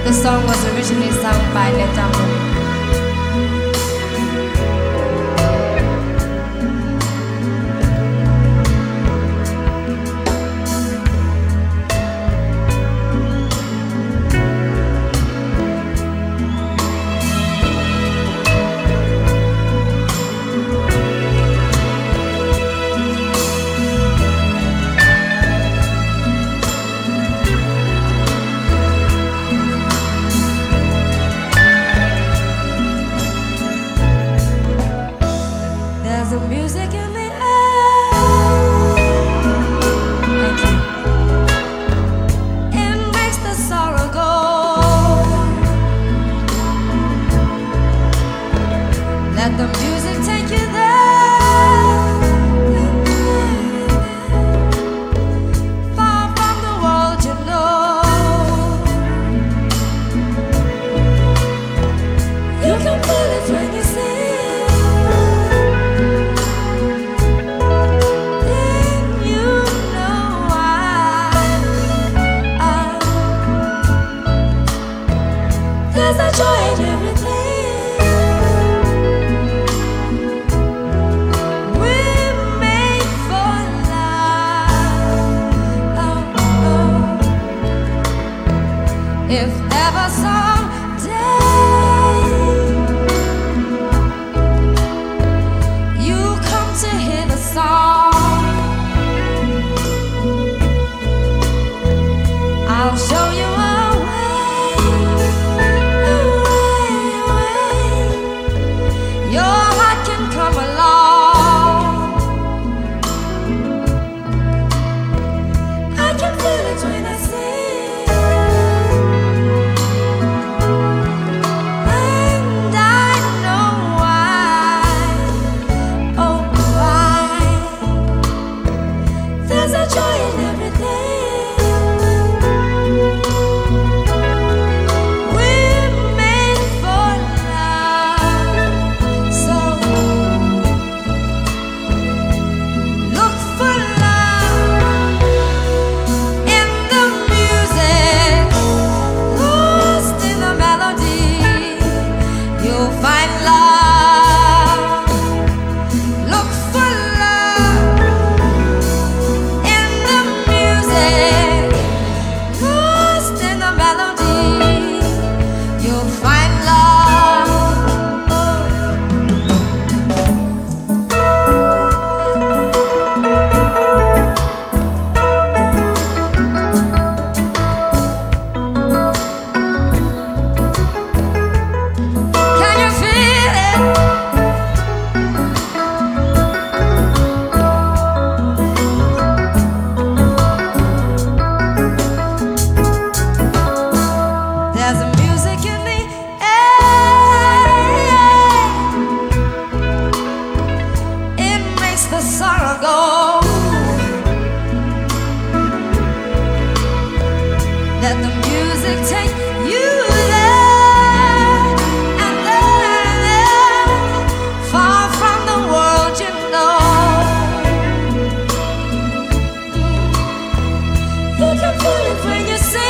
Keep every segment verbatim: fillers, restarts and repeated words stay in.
The song was originally sung by Thandiswa. The music in the air. Thank you. It makes the sorrow go. Let the music take you there, far from the world you know. You can feel it when you sing. There's a joy in everything. We're made for love. Oh, oh. If ever someday you come to hear the song, I'll show you a come along. I can feel it when I sing, and I know why. Oh, why? There's a joy in everything. We're made for love, so find love. Look for love in the music, lost in the melody. You'll find there's a music in the air. It makes the sorrow go. Let the music take you there, and there, there, far from the world you know. You can feel it when you sing.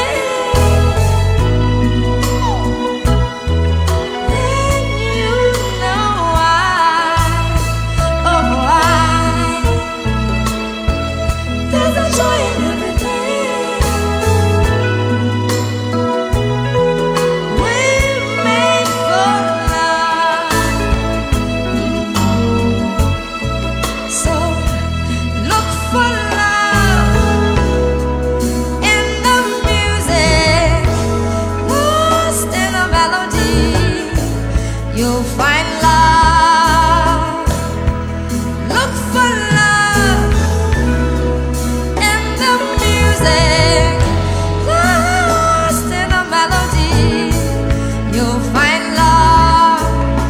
You'll find love. Look for love in the music, lost in a melody. You'll find love.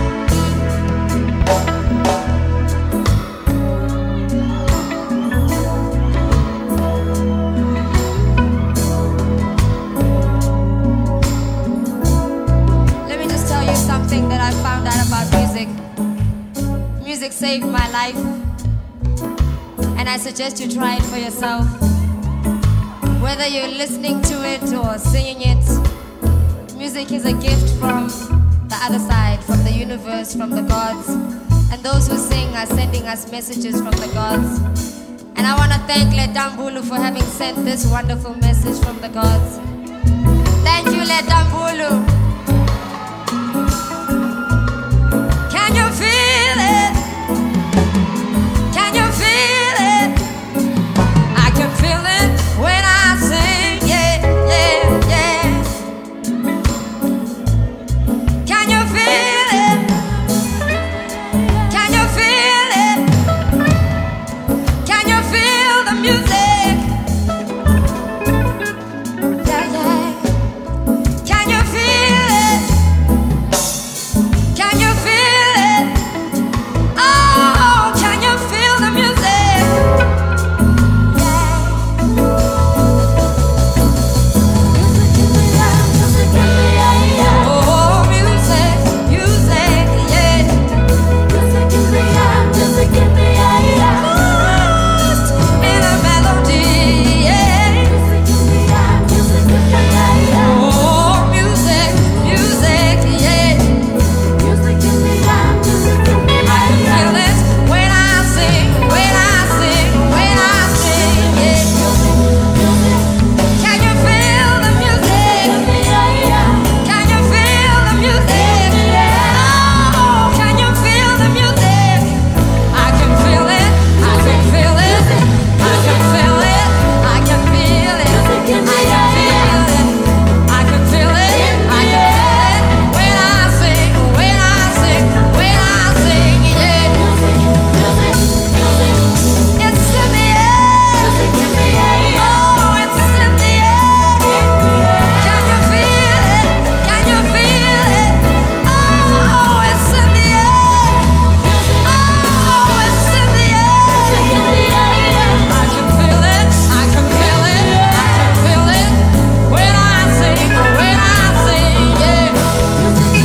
Let me just tell you something that I found out about music. Music saved my life, and I suggest you try it for yourself. Whether you're listening to it or singing it, Music is a gift from the other side, from the universe, from the gods. And those who sing are sending us messages from the gods. And I want to thank Letambulu for having sent this wonderful message from the gods. Thank you, Letambulu. Can you feel it? Can you feel it? I can feel it when I sing, yeah, yeah, yeah. Can you feel it? Can you feel it? Can you feel the music? Yeah, yeah. Can you feel it? Can you feel it? Oh, can you feel the music? Yeah. Oh, music, music, yeah. Lost in a melody, yeah. Oh, music, music, yeah. I can feel it when I sing, when I sing, when I sing, yeah. Can you feel the music? Can you feel the music? Oh, can you feel the music? I can feel it, I can feel it, I can feel it, I can feel it, I can feel it, I can feel it, I can feel it when I sing, when I sing, when I sing, yeah. It's in the air. Oh, it's in the air. Can you feel it? Can you feel it? Oh, it's in the air. Oh, it's in the air. I can feel it. I can feel it. I can feel it when I sing, when I sing, yeah. You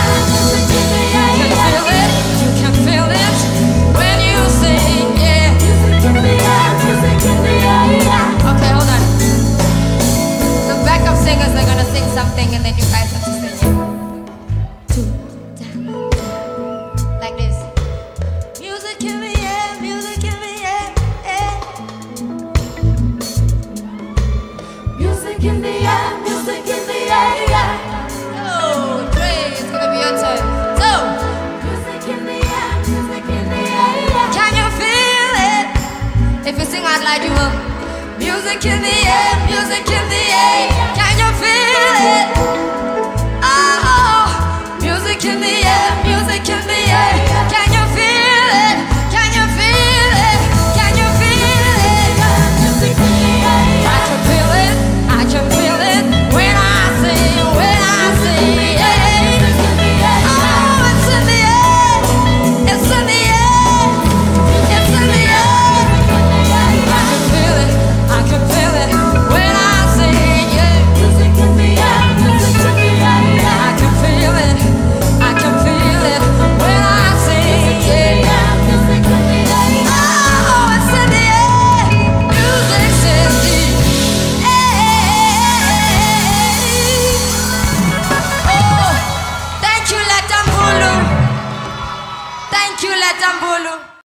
can feel it. You can feel it when you sing, yeah. Okay, hold on. The backup singers are gonna sing something and then you guys have to sing it. Two, down, like this. Music in the air, music in the air, air. Music in the air, music in the air. Oh, Dre, it's gonna be your turn. So, Music in the air, music in the air. can you feel it? If you sing out loud, you will. Music in the air, music in the air. Can you feel it? Oh, music in the air, music in the air. Can you feel it? Can you feel it? Can you feel it? Music in the air. I can feel it. I can feel it when I sing, when I sing. Yeah. Oh, it's in the air. It's in the air. It's in the air. I can feel it. I can feel it when I sing. Yeah. Music in the air, music in the air. I can feel it. I can feel it when I sing. Yeah. Music in the air. Oh, it's in the air. Music's in the air. Oh, thank you, Letambulu. Thank you, Letambulu.